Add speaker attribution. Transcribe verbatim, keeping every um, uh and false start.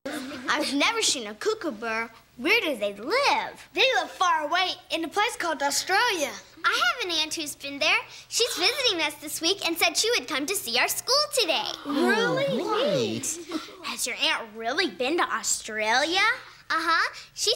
Speaker 1: I've never seen a kookaburra. Where do they live?
Speaker 2: They live far away in a place called Australia.
Speaker 3: I have an aunt who's been there. She's visiting us this week and said she would come to see our school today.
Speaker 1: Really?
Speaker 4: Right.
Speaker 1: Has your aunt really been to Australia?
Speaker 3: Uh-huh. She